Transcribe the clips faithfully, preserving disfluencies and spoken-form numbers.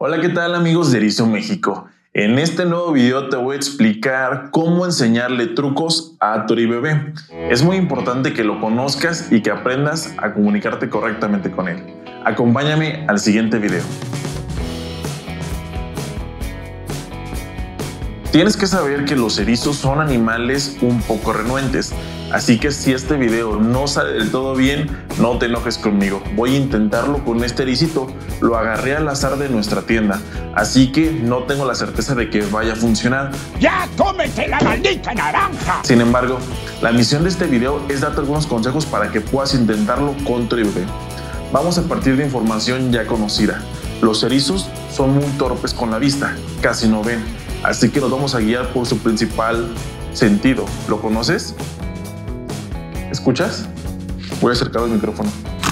Hola, ¿qué tal amigos de Erizo México? En este nuevo video te voy a explicar cómo enseñarle trucos a tu bebé. Es muy importante que lo conozcas y que aprendas a comunicarte correctamente con él. Acompáñame al siguiente video. Tienes que saber que los erizos son animales un poco renuentes, así que si este video no sale del todo bien, no te enojes conmigo. Voy a intentarlo con este ericito, lo agarré al azar de nuestra tienda, así que no tengo la certeza de que vaya a funcionar. ¡Ya cómete la maldita naranja! Sin embargo, la misión de este video es darte algunos consejos para que puedas intentarlo con tu bebé. Vamos a partir de información ya conocida. Los erizos son muy torpes con la vista, casi no ven. Así que nos vamos a guiar por su principal sentido. ¿Lo conoces? ¿Escuchas? Voy a acercar el micrófono.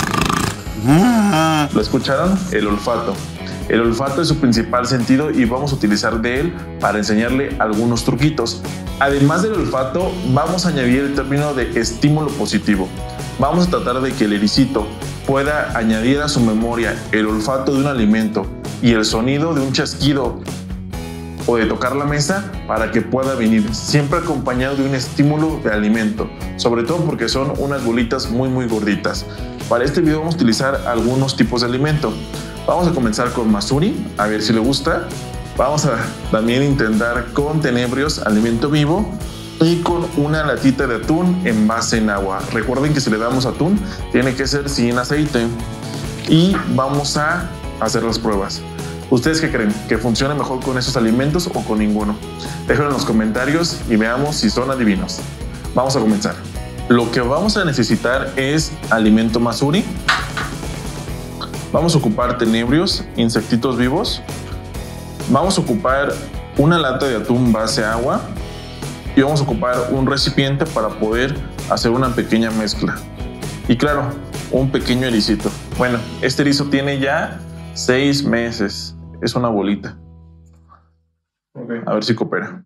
¿Lo escucharon? El olfato. El olfato es su principal sentido y vamos a utilizar de él para enseñarle algunos truquitos. Además del olfato, vamos a añadir el término de estímulo positivo. Vamos a tratar de que el ericito pueda añadir a su memoria el olfato de un alimento y el sonido de un chasquido o de tocar la mesa para que pueda venir, siempre acompañado de un estímulo de alimento, sobre todo porque son unas bolitas muy muy gorditas. Para este video vamos a utilizar algunos tipos de alimento. Vamos a comenzar con Mazuri, a ver si le gusta. Vamos a también intentar con tenebrios, alimento vivo, y con una latita de atún en base en agua. Recuerden que si le damos atún, tiene que ser sin aceite. Y vamos a hacer las pruebas. ¿Ustedes qué creen? ¿Que funcione mejor con esos alimentos o con ninguno? Déjenlo en los comentarios y veamos si son adivinos. Vamos a comenzar. Lo que vamos a necesitar es alimento Mazuri. Vamos a ocupar tenebrios, insectitos vivos. Vamos a ocupar una lata de atún base agua. Y vamos a ocupar un recipiente para poder hacer una pequeña mezcla. Y claro, un pequeño ericito. Bueno, este erizo tiene ya seis meses. Es una bolita. Okay. A ver si coopera.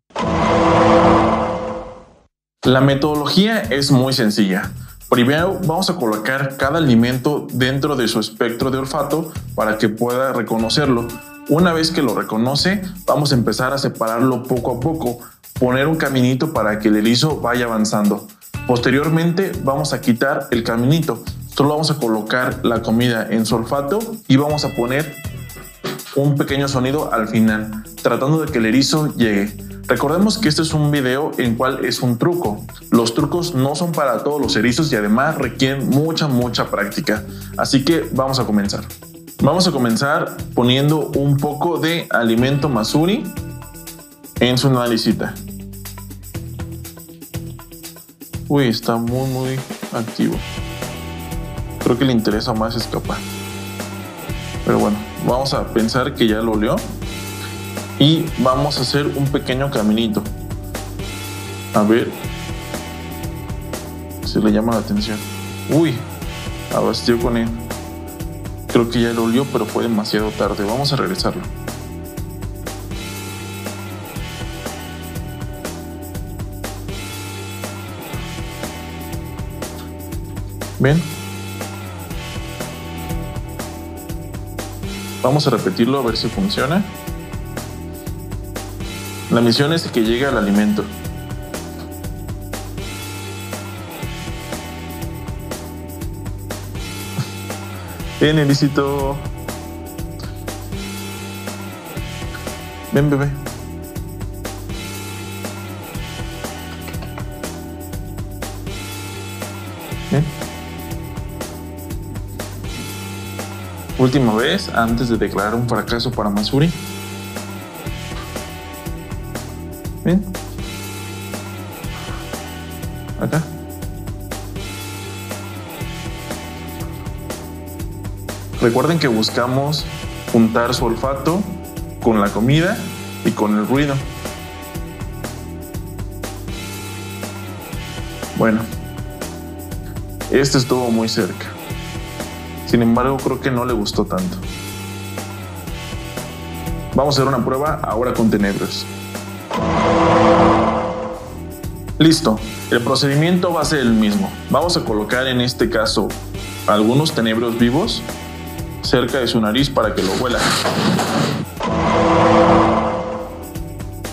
La metodología es muy sencilla. Primero vamos a colocar cada alimento dentro de su espectro de olfato para que pueda reconocerlo. Una vez que lo reconoce, vamos a empezar a separarlo poco a poco, poner un caminito para que el erizo vaya avanzando. Posteriormente vamos a quitar el caminito. Solo vamos a colocar la comida en su olfato y vamos a poner un pequeño sonido al final, tratando de que el erizo llegue. Recordemos que este es un video en cual es un truco. Los trucos no son para todos los erizos y además requieren mucha, mucha práctica. Así que vamos a comenzar. Vamos a comenzar poniendo un poco de alimento Mazuri en su naricita. Uy, está muy, muy activo. Creo que le interesa más escapar. Pero bueno, vamos a pensar que ya lo olió y vamos a hacer un pequeño caminito. A ver si le llama la atención. Uy, abastió con él. Creo que ya lo olió, pero fue demasiado tarde. Vamos a regresarlo. ¿Ven? Vamos a repetirlo a ver si funciona. La misión es que llegue al alimento. Ven, ericito. Ven, bebé. Ven. Última vez antes de declarar un fracaso para Mazuri. Ven. Acá. Recuerden que buscamos juntar su olfato con la comida y con el ruido. Bueno, este estuvo muy cerca. Sin embargo, creo que no le gustó tanto. Vamos a hacer una prueba ahora con tenebrios. Listo, el procedimiento va a ser el mismo. Vamos a colocar en este caso algunos tenebrios vivos cerca de su nariz para que lo huela.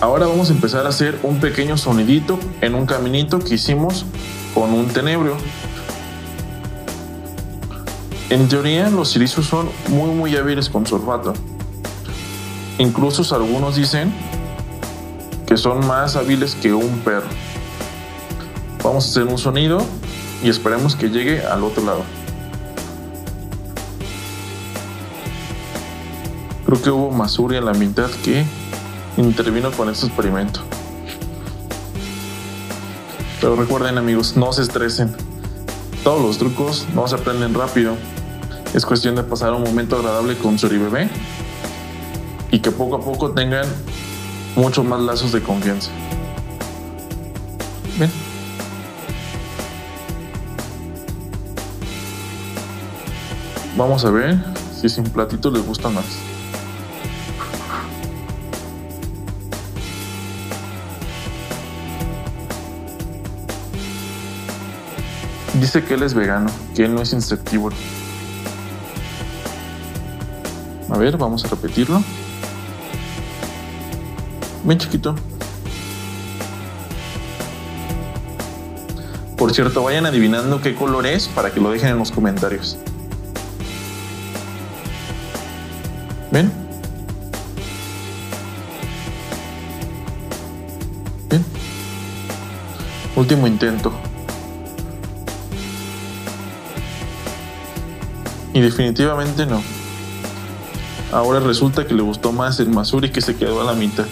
Ahora vamos a empezar a hacer un pequeño sonidito en un caminito que hicimos con un tenebrio. En teoría, los ericios son muy muy hábiles con su olfato. Incluso algunos dicen que son más hábiles que un perro. Vamos a hacer un sonido y esperemos que llegue al otro lado. Creo que hubo Masuri en la mitad que intervino con este experimento. Pero recuerden, amigos, no se estresen. Todos los trucos no se aprenden rápido. Es cuestión de pasar un momento agradable con su bebé y que poco a poco tengan muchos más lazos de confianza. Ven. Vamos a ver si sin platito les gusta más. Dice que él es vegano, que él no es insectívoro. A ver, vamos a repetirlo. Ven, chiquito. Por cierto, vayan adivinando qué color es para que lo dejen en los comentarios. ¿Ven? ¿Ven? Último intento. Y definitivamente no. Ahora resulta que le gustó más el Masuri, que se quedó a la mitad.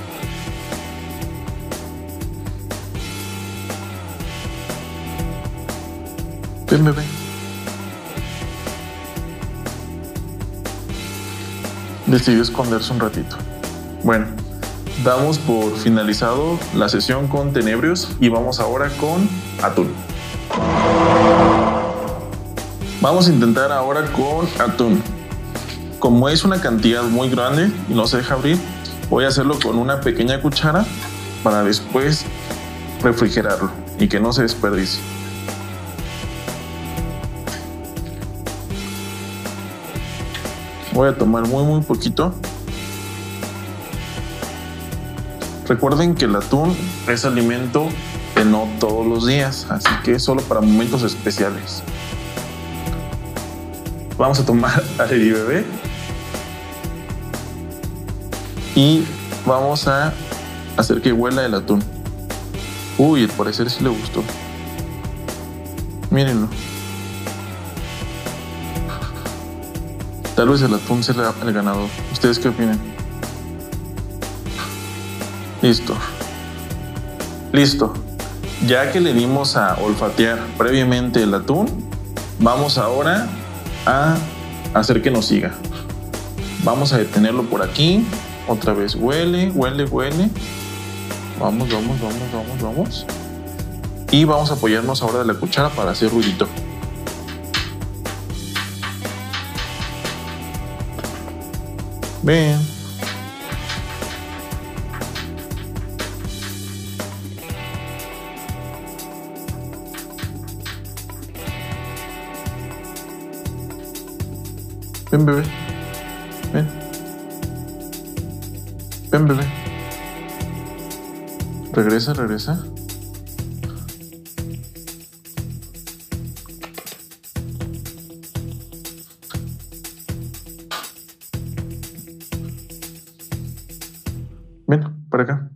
Ven, bebé. Decidió esconderse un ratito. Bueno, damos por finalizado la sesión con tenebrios y vamos ahora con atún. Vamos a intentar ahora con atún. Como es una cantidad muy grande y no se deja abrir, voy a hacerlo con una pequeña cuchara para después refrigerarlo y que no se desperdicie. Voy a tomar muy muy poquito. Recuerden que el atún es alimento de no todos los días, así que es solo para momentos especiales. Vamos a tomar al bebé y vamos a hacer que huela el atún. Uy, al parecer sí le gustó. Mírenlo. Tal vez el atún será el ganador. ¿Ustedes qué opinan? Listo. Listo. Ya que le dimos a olfatear previamente el atún, vamos ahora a hacer que nos siga. Vamos a detenerlo por aquí. Otra vez huele, huele, huele. Vamos, vamos, vamos, vamos, vamos. Y vamos a apoyarnos ahora de la cuchara para hacer ruidito. Ven. Ven, bebé. Ven. Ven, bebé. Regresa, regresa. Ven, para acá.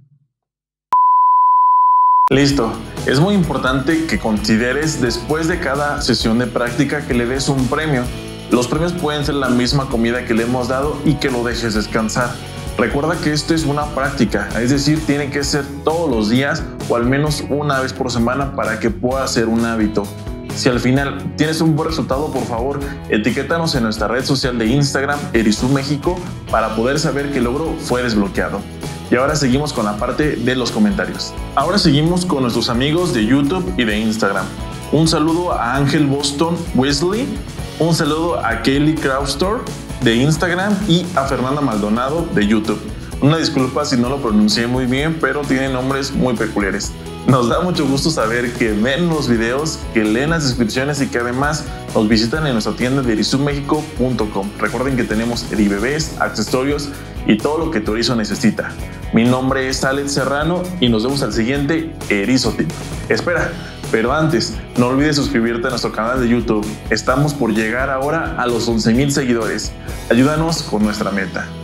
Listo. Es muy importante que consideres después de cada sesión de práctica que le des un premio. Los premios pueden ser la misma comida que le hemos dado y que lo dejes descansar. Recuerda que esto es una práctica, es decir, tiene que ser todos los días o al menos una vez por semana para que pueda ser un hábito. Si al final tienes un buen resultado, por favor, etiquétanos en nuestra red social de Instagram, Erizú México, para poder saber que el logro fue desbloqueado. Y ahora seguimos con la parte de los comentarios. Ahora seguimos con nuestros amigos de YouTube y de Instagram. Un saludo a Ángel Boston Wesley, un saludo a Kelly Crowstor de Instagram y a Fernanda Maldonado de YouTube. Una disculpa si no lo pronuncié muy bien, pero tienen nombres muy peculiares. Nos da mucho gusto saber que ven los videos, que leen las descripciones y que además nos visitan en nuestra tienda de erizo mexico punto com. Recuerden que tenemos eribebés, accesorios y todo lo que tu erizo necesita. Mi nombre es Alex Serrano y nos vemos al siguiente Erizo Tip. Espera, pero antes, no olvides suscribirte a nuestro canal de YouTube. Estamos por llegar ahora a los once mil seguidores. Ayúdanos con nuestra meta.